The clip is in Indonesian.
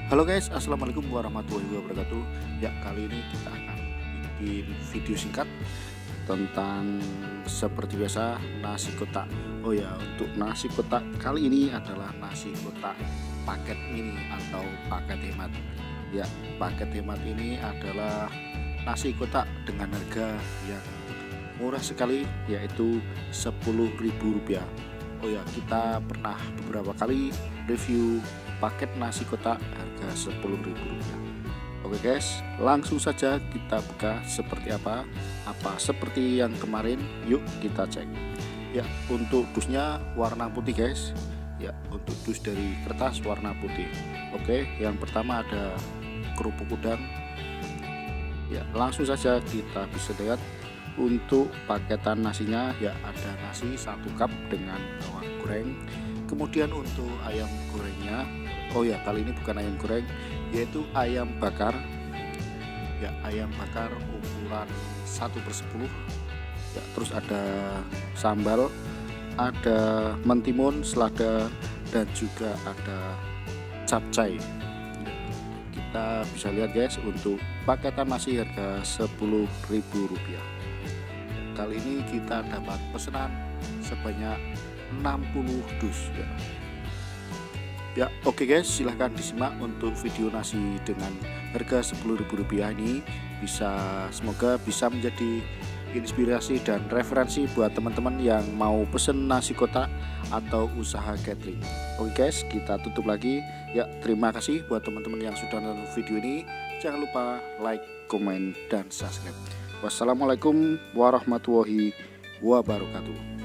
Halo guys, assalamualaikum warahmatullahi wabarakatuh. Ya, kali ini kita akan bikin video singkat tentang seperti biasa nasi kotak. Oh ya, untuk nasi kotak kali ini adalah nasi kotak paket mini atau paket hemat. Ya, paket hemat ini adalah nasi kotak dengan harga yang murah sekali, yaitu Rp10.000. Oh ya, kita pernah beberapa kali review paket nasi kotak harga Rp10.000. Oke guys, langsung saja kita buka seperti apa seperti yang kemarin. Yuk kita cek. Ya, untuk dusnya warna putih guys. Ya, untuk dus dari kertas warna putih. Oke, yang pertama ada kerupuk udang. Ya, langsung saja kita bisa lihat untuk paketan nasinya. Ya, ada nasi 1 cup dengan bawang goreng. Kemudian untuk ayam gorengnya, oh ya, kali ini bukan ayam goreng, yaitu ayam bakar. Ya, ayam bakar ukuran 1/10. Ya, terus ada sambal, ada mentimun, selada, dan juga ada capcay. Ya, kita bisa lihat guys, untuk paketan nasi harga Rp10.000. Kali ini kita dapat pesanan sebanyak 60 dus ya. Ya, oke guys, silahkan disimak untuk video nasi dengan harga Rp10.000 ini. Semoga bisa menjadi inspirasi dan referensi buat teman-teman yang mau pesen nasi kotak atau usaha catering. Oke guys, kita tutup lagi ya. Terima kasih buat teman-teman yang sudah nonton video ini. Jangan lupa like, komen, dan subscribe. Wassalamualaikum warahmatullahi wabarakatuh.